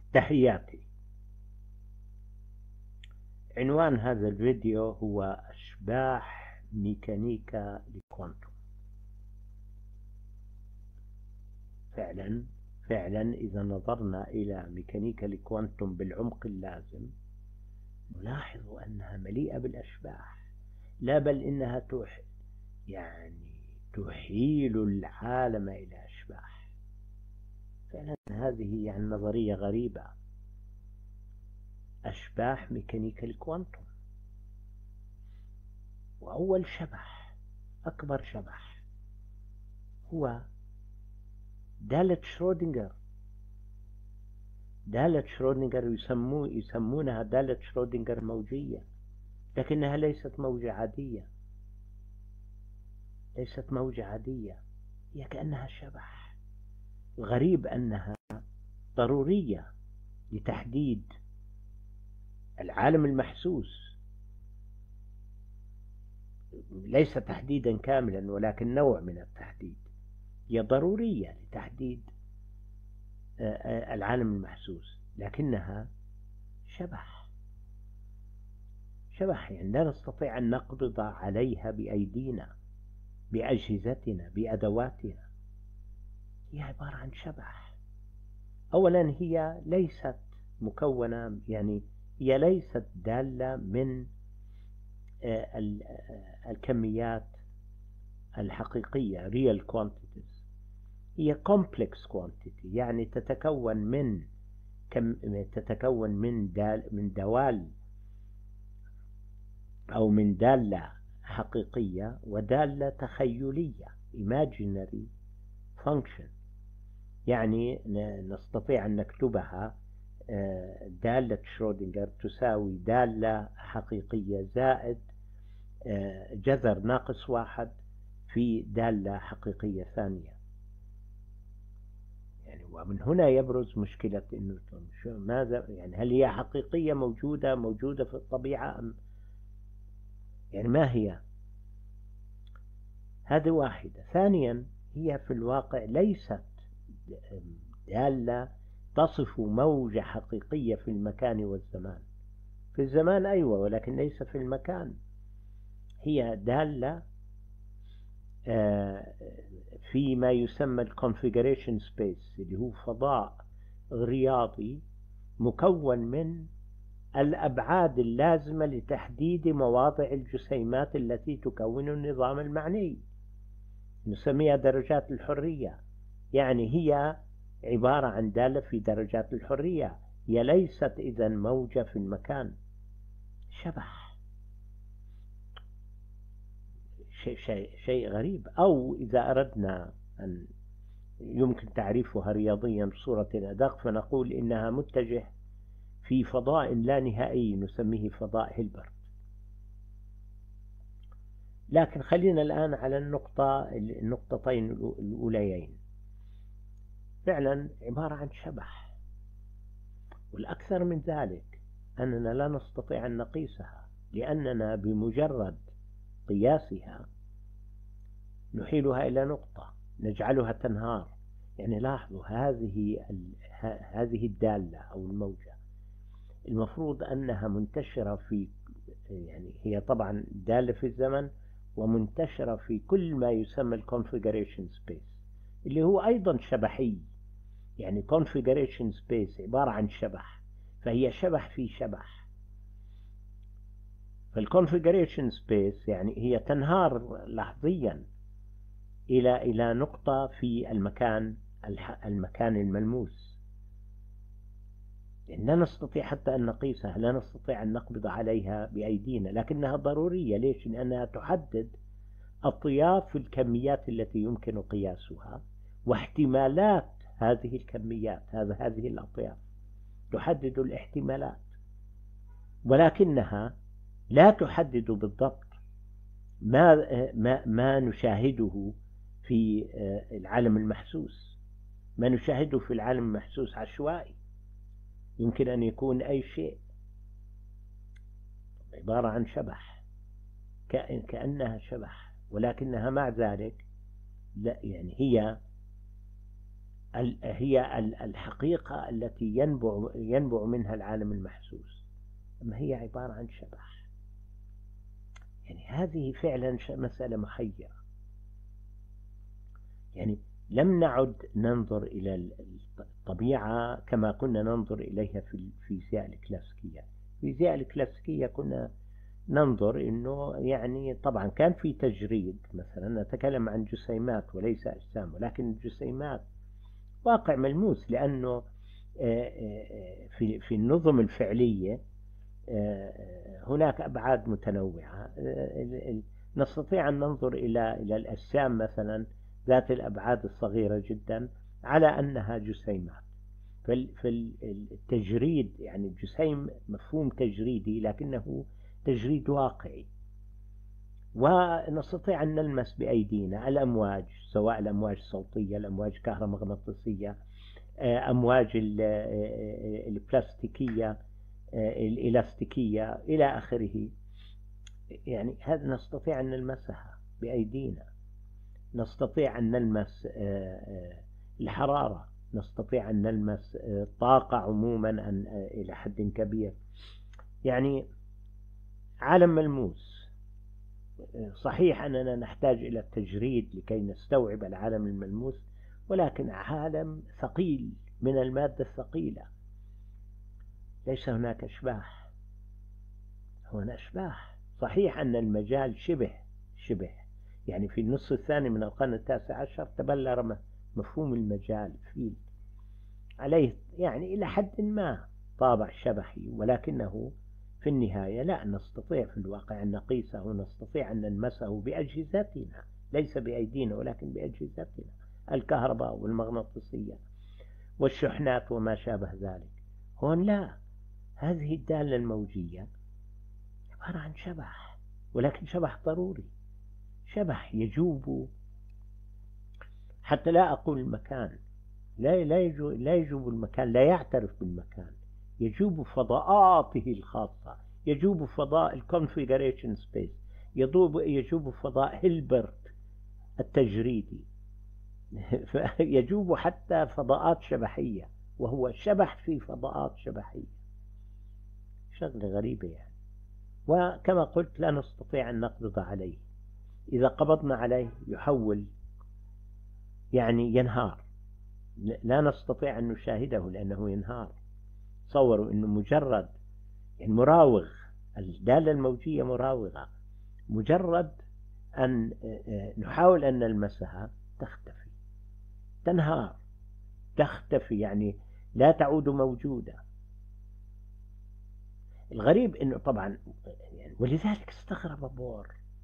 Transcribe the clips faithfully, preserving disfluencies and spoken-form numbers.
تحياتي. عنوان هذا الفيديو هو أشباح ميكانيكا الكوانتم. فعلا فعلا إذا نظرنا إلى ميكانيكا الكوانتم بالعمق اللازم نلاحظ أنها مليئة بالأشباح، لا بل إنها تح يعني تحيل العالم إلى أشباح. فعلا هذه يعني نظرية غريبة، أشباح ميكانيكا الكوانتم. وأول شبح، أكبر شبح، هو دالة شرودنجر. دالة شرودنجر يسمو يسمونها دالة شرودنجر موجية، لكنها ليست موجة عادية، ليست موجة عادية، هي كأنها شبح. الغريب أنها ضرورية لتحديد العالم المحسوس، ليس تحديدا كاملا ولكن نوع من التحديد. هي ضرورية لتحديد العالم المحسوس، لكنها شبح. شبح يعني لا نستطيع أن نقبض عليها بأيدينا، بأجهزتنا، بأدواتنا. هي عبارة عن شبح. أولا هي ليست مكونة، يعني هي ليست دالة من الكميات الحقيقية real quantities. هي complex quantity، يعني تتكون من كم تتكون من دال من دوال أو من دالة حقيقية ودالة تخيلية imaginary function. يعني نستطيع أن نكتبها دالة شرودنجر تساوي دالة حقيقية زائد جذر ناقص واحد في دالة حقيقية ثانية. يعني ومن هنا يبرز مشكلة إنه ماذا يعني هل هي حقيقية موجودة موجودة في الطبيعة أم يعني ما هي؟ هذه واحدة. ثانيا هي في الواقع ليست دالة تصف موجة حقيقية في المكان والزمان. في الزمان أيوة، ولكن ليس في المكان. هي دالة في ما يسمى الكونفيجريشن سبيس، اللي هو فضاء رياضي مكون من الأبعاد اللازمة لتحديد مواضع الجسيمات التي تكون النظام المعني. نسميها درجات الحرية. يعني هي عبارة عن دالة في درجات الحرية، هي ليست إذن موجة في المكان. شبح، شيء, شيء, شيء غريب. أو إذا أردنا أن يمكن تعريفها رياضيا بصورة أدق فنقول إنها متجه في فضاء لا نهائي نسميه فضاء هيلبرت. لكن خلينا الآن على النقطة النقطتين الأوليين. فعلا عبارة عن شبح، والأكثر من ذلك أننا لا نستطيع أن نقيسها، لأننا بمجرد قياسها نحيلها إلى نقطة، نجعلها تنهار. يعني لاحظوا هذه هذه الدالة أو الموجة المفروض أنها منتشرة في، يعني هي طبعا دالة في الزمن ومنتشرة في كل ما يسمى الكونفيجريشن سبيس، اللي هو أيضا شبحي. يعني configuration space عبارة عن شبح، فهي شبح في شبح. فالconfiguration space يعني هي تنهار لحظيا إلى إلى نقطة في المكان المكان الملموس. لا نستطيع حتى أن نقيسها، لا نستطيع أن نقبض عليها بأيدينا، لكنها ضرورية. ليش؟ لأنها تحدد أطياف الكميات التي يمكن قياسها واحتمالات هذه الكميات، هذا هذه الأطياف تحدد الاحتمالات، ولكنها لا تحدد بالضبط ما ما ما نشاهده في العالم المحسوس. ما نشاهده في العالم المحسوس عشوائي، يمكن أن يكون أي شيء، عبارة عن شبح، كأنها شبح، ولكنها مع ذلك لا، يعني هي هي الحقيقة التي ينبع, ينبع منها العالم المحسوس، أما هي عبارة عن شبح. يعني هذه فعلا مسألة محيرة. يعني لم نعد ننظر إلى الطبيعة كما كنا ننظر إليها في الفيزياء الكلاسيكية. الفيزياء الكلاسيكية كنا ننظر إنه يعني طبعا كان في تجريد، مثلا نتكلم عن جسيمات وليس أجسام، ولكن الجسيمات واقع ملموس، لأنه في في النظم الفعلية هناك أبعاد متنوعة. نستطيع أن ننظر إلى إلى الأجسام مثلا ذات الأبعاد الصغيرة جدا على أنها جسيمات. فالتجريد يعني الجسيم مفهوم تجريدي لكنه تجريد واقعي، ونستطيع أن نلمس بأيدينا الأمواج، سواء الأمواج الصوتية، الأمواج الكهرومغناطيسية، أمواج البلاستيكية، الإلاستيكية إلى آخره. يعني هذا نستطيع أن نلمسها بأيدينا، نستطيع أن نلمس الحرارة، نستطيع أن نلمس الطاقة عموما إلى حد كبير. يعني عالم ملموس. صحيح أننا نحتاج إلى التجريد لكي نستوعب العالم الملموس، ولكن عالم ثقيل من المادة الثقيلة. ليس هناك أشباح، هنا أشباح. صحيح أن المجال شبه شبه يعني في النصف الثاني من القرن التاسع عشر تبلر مفهوم المجال فيه عليه يعني إلى حد ما طابع شبحي، ولكنه في النهاية لا نستطيع في الواقع أن نقيسه ونستطيع أن نلمسه بأجهزتنا، ليس بأيدينا ولكن بأجهزتنا، الكهرباء والمغناطيسية والشحنات وما شابه ذلك. هون لا، هذه الدالة الموجية عبارة عن شبح، ولكن شبح ضروري، شبح يجوب، حتى لا أقول المكان، لا لا يجوب, لا يجوب المكان، لا يعترف بالمكان، يجوب فضاءاته الخاصة، يجوب فضاء الكونفيغريشن سبيس، يجوب يجوب فضاء هيلبرت التجريدي يجوب حتى فضاءات شبحية، وهو شبح في فضاءات شبحية. شغلة غريبة يعني. وكما قلت لا نستطيع أن نقبض عليه، إذا قبضنا عليه يحول يعني ينهار، لا نستطيع أن نشاهده لأنه ينهار. تصوروا أنه مجرد يعني مراوغ، الدالة الموجية مراوغة، مجرد أن نحاول أن نلمسها تختفي، تنهار، تختفي، يعني لا تعود موجودة. الغريب أنه طبعا يعني ولذلك استغرب بور،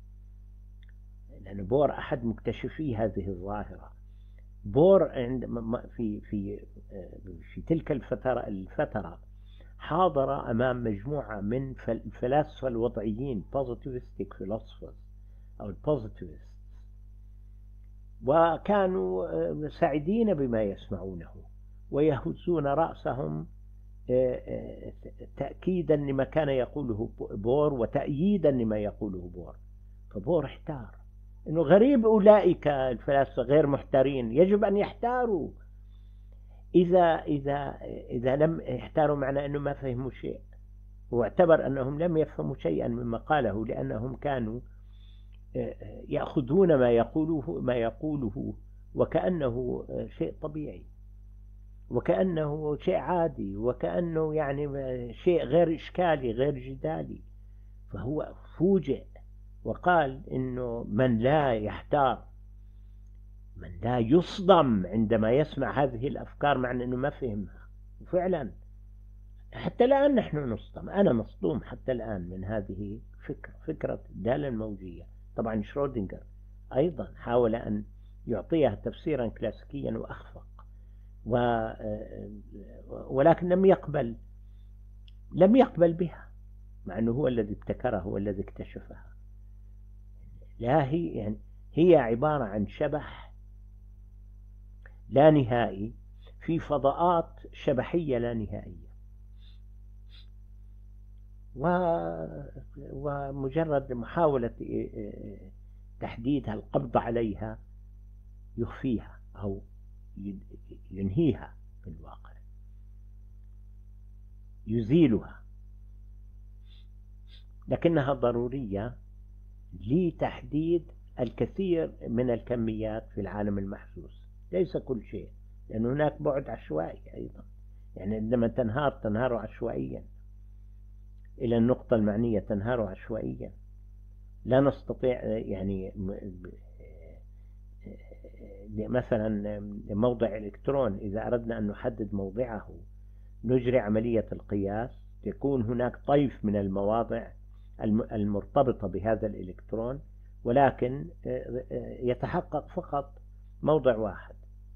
لأن بور أحد مكتشفي هذه الظاهرة. بور عند في في في تلك الفترة الفترة حاضر أمام مجموعة من الفلاسفة الوضعيين positivistic philosophers أو البوزيتيفيست، وكانوا سعيدين بما يسمعونه ويهزون رأسهم تأكيدا لما كان يقوله بور وتأييدا لما يقوله بور. فبور احتار إنه غريب، أولئك الفلاسفة غير محتارين، يجب أن يحتاروا. إذا إذا إذا لم يحتاروا معنى أنه ما فهموا شيء، واعتبر أنهم لم يفهموا شيئا مما قاله، لأنهم كانوا يأخذون ما يقوله ما يقوله وكأنه شيء طبيعي، وكأنه شيء عادي، وكأنه يعني شيء غير إشكالي غير جدالي. فهو فوجئ وقال إنه من لا يحتار، من لا يصدم عندما يسمع هذه الأفكار معنى أنه ما فهمها. وفعلا حتى الآن نحن نصدم، أنا مصدوم حتى الآن من هذه فكرة فكرة الدالة الموجية. طبعا شرودنجر أيضا حاول أن يعطيها تفسيرا كلاسيكيا وأخفق، و ولكن لم يقبل لم يقبل بها، مع أنه هو الذي ابتكرها، هو الذي اكتشفها. لا، هي يعني هي عبارة عن شبح لا نهائي في فضاءات شبحية لا نهائية، ومجرد محاولة تحديدها، القبض عليها، يخفيها أو ينهيها في الواقع، يزيلها، لكنها ضرورية لتحديد الكثير من الكميات في العالم المحسوس، ليس كل شيء، لأن هناك بعد عشوائي أيضا. يعني عندما تنهار تنهار عشوائيا إلى النقطة المعنية، تنهار عشوائيا، لا نستطيع يعني مثلا موضع إلكترون إذا أردنا أن نحدد موضعه نجري عملية القياس، يكون هناك طيف من المواضع المرتبطة بهذا الإلكترون، ولكن يتحقق فقط موضع واحد،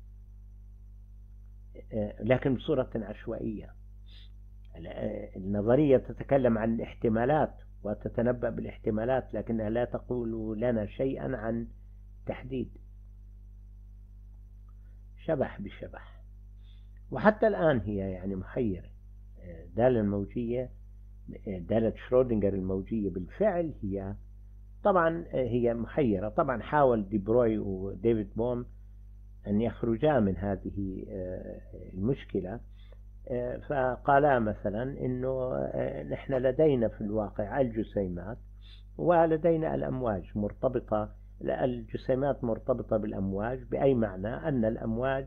لكن بصورة عشوائية. النظرية تتكلم عن الاحتمالات وتتنبأ بالاحتمالات، لكنها لا تقول لنا شيئا عن تحديد. شبح بشبح، وحتى الآن هي يعني محيرة. الدالة الموجية، دالة شرودنجر الموجية بالفعل هي طبعا هي محيرة. طبعا حاول دي بروي وديفيد بوم أن يخرجا من هذه المشكلة، فقالا مثلا إنه نحن لدينا في الواقع الجسيمات ولدينا الأمواج مرتبطة، الجسيمات مرتبطة بالأمواج، بأي معنى أن الأمواج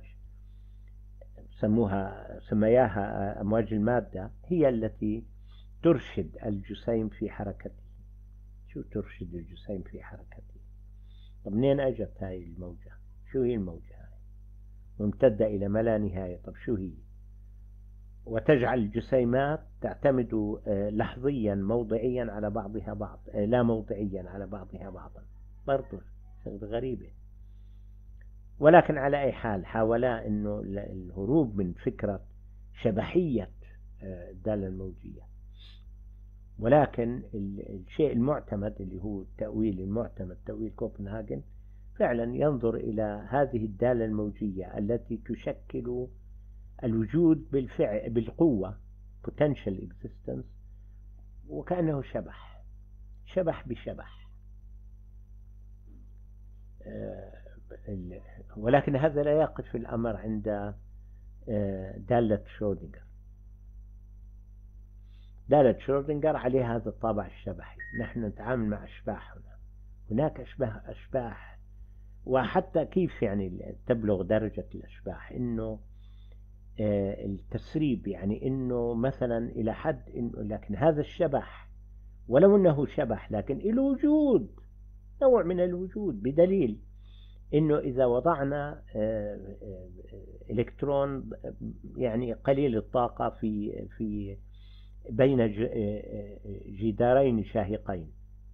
سموها سمياها أمواج المادة هي التي ترشد الجسيم في حركته. شو ترشد الجسيم في حركته؟ طب منين أجت هاي الموجة؟ شو هي الموجة هاي؟ ممتدة إلى ما لا نهاية. طب شو هي؟ وتجعل الجسيمات تعتمد لحظيا موضعيا على بعضها بعض، لا موضعيا على بعضها بعضا، برضو غريبة. ولكن على أي حال حاولا أنه الهروب من فكرة شبحية الدالة الموجية. ولكن الشيء المعتمد اللي هو التأويل المعتمد، تأويل كوبنهاجن، فعلا ينظر إلى هذه الدالة الموجية التي تشكل الوجود بالفعل بالقوة potential existence، وكأنه شبح، شبح بشبح. ولكن هذا لا يقف الأمر عند دالة شرودنجر. دالة شرودنجر عليها هذا الطابع الشبحي. نحن نتعامل مع أشباح هنا، هناك أشباح أشباح وحتى كيف يعني تبلغ درجة الأشباح، إنه التسريب، يعني إنه مثلا إلى حد إنه، لكن هذا الشبح ولو أنه شبح لكن له وجود، نوع من الوجود، بدليل إنه إذا وضعنا إلكترون يعني قليل الطاقة في في بين جدارين شاهقين،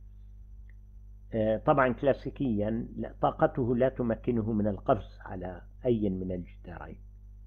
طبعا كلاسيكيا طاقته لا تمكنه من القفز على أي من الجدارين،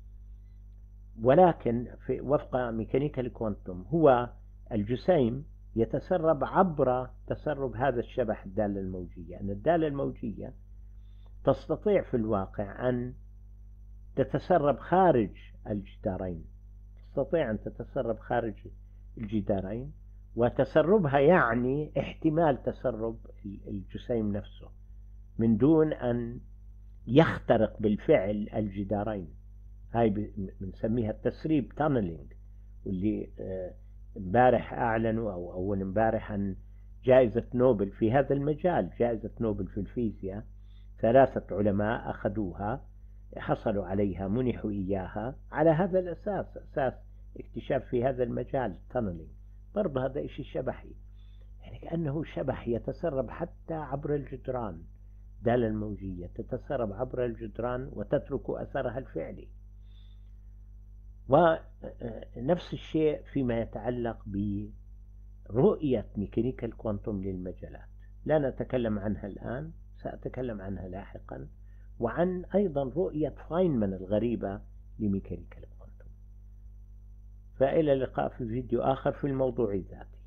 ولكن في وفق ميكانيكا الكوانتم هو الجسيم يتسرب عبر تسرب هذا الشبح الدالة الموجية. أن الدالة الموجية تستطيع في الواقع أن تتسرب خارج الجدارين، تستطيع أن تتسرب خارج الجدارين، وتسربها يعني احتمال تسرب الجسيم نفسه من دون أن يخترق بالفعل الجدارين. هاي بنسميها التسريب تانلينج، واللي امبارح أعلنوا أو أول امبارح عن جائزة نوبل في هذا المجال، جائزة نوبل في الفيزياء. ثلاثة علماء أخذوها، حصلوا عليها، منحوا إياها على هذا الأساس، أساس اكتشاف في هذا المجال تانلينج. برضه هذا إشي شبحي، يعني كأنه شبح يتسرب حتى عبر الجدران. الدالة الموجية تتسرب عبر الجدران وتترك أثرها الفعلي. ونفس الشيء فيما يتعلق برؤية ميكانيكا الكوانتم للمجالات، لا نتكلم عنها الآن، سأتكلم عنها لاحقا، وعن أيضا رؤية فاينمان الغريبة لميكانيكا الكوانتم. فإلى اللقاء في فيديو آخر في الموضوع ذاته.